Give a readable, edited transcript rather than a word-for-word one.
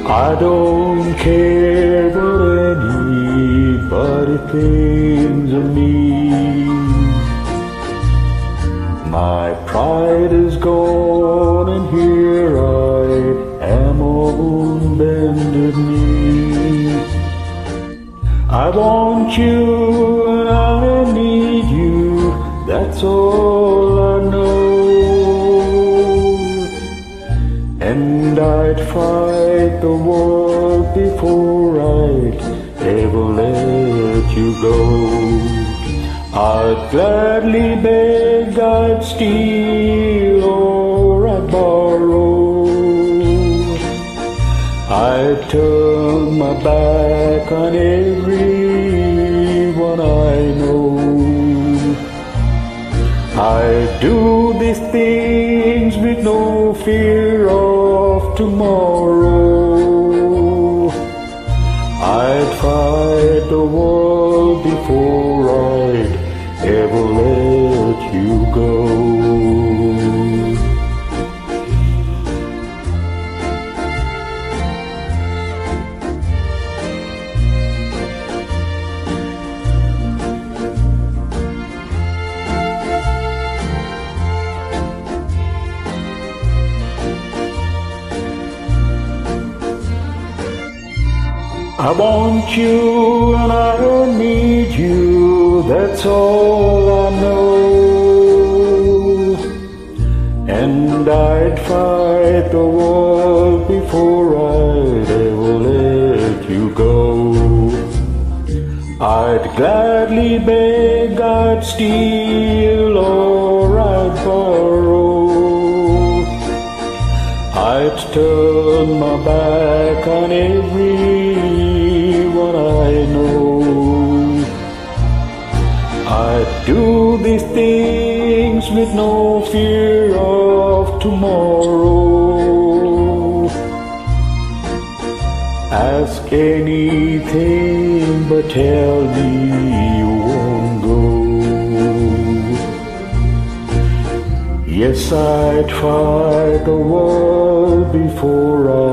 I don't care what anybody thinks of me. My pride is gone and here I am on bended knee. I want you and I need you, that's all I know. And I'd fight the world before I'd ever let you go. I'd gladly beg, I'd steal or I'd borrow. I'd turn my back on everyone I know. I'd do these things with no fear of tomorrow. I'd fight the world before I'd ever let you go. I want you and I need you, that's all I know. And I'd fight the world before I'd ever let you go. I'd gladly beg, I'd steal or I'd borrow. I'd turn my back on everyone I know. I'd do these things with no fear of tomorrow. Ask anything but tell me you won't go. Yes, I'd fight the world before